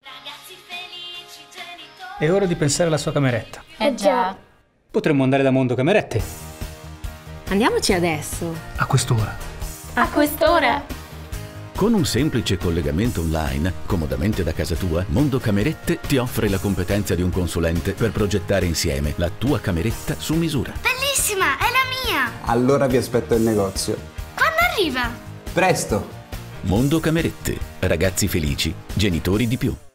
È ora di pensare alla sua cameretta. Già. Potremmo andare da Mondo Camerette. Andiamoci adesso. A quest'ora. A quest'ora? Con un semplice collegamento online, comodamente da casa tua, Mondo Camerette ti offre la competenza di un consulente per progettare insieme la tua cameretta su misura. Bellissima, è la mia! Allora vi aspetto in negozio. Quando arriva? Presto! Mondo Camerette. Ragazzi felici, genitori di più.